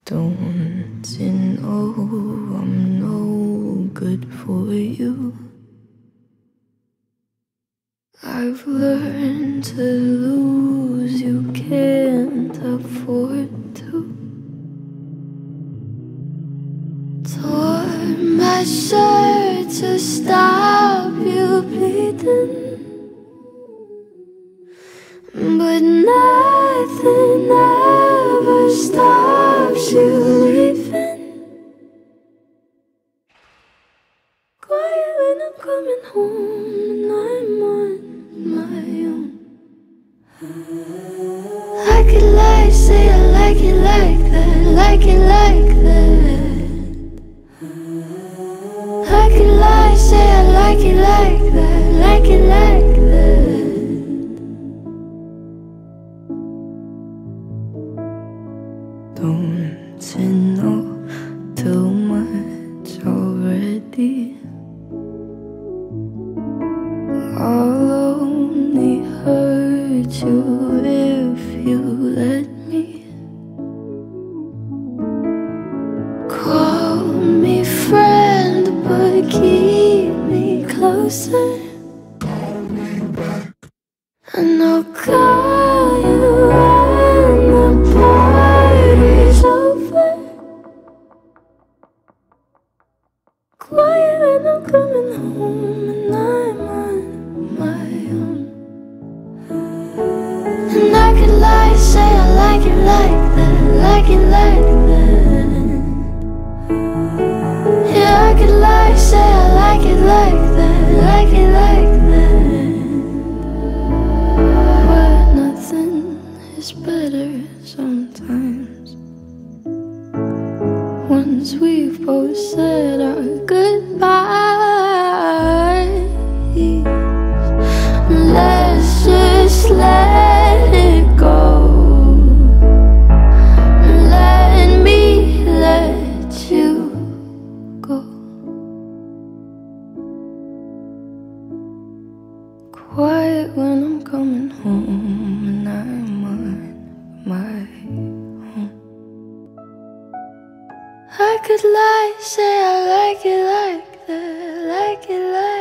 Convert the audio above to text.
Don't you know I'm no good for you? I've learned to lose, you can't afford to. Tore my shirt to stop you bleeding, but nothing ever stops you leaving. Quiet when I'm coming home and I'm on my own. I could lie, say I like it like that, like it like that. I could lie, say I like it like that, like it like that. Don't you know too much already? I'll only hurt you if you let me. Call me friend, but keep me closer. And I'll call you when the party's over. Quiet when I'm coming home and I'm on my own. And I could lie, say I like it like that, like it like that. Yeah, I could lie, say I like it like that, like it like that. But nothing is better sometimes. Once we've both said our goodbyes, let's just let it go. Let me let you go. Quiet when I'm coming home and I'm on my own. I could lie, say I like it like that, like it like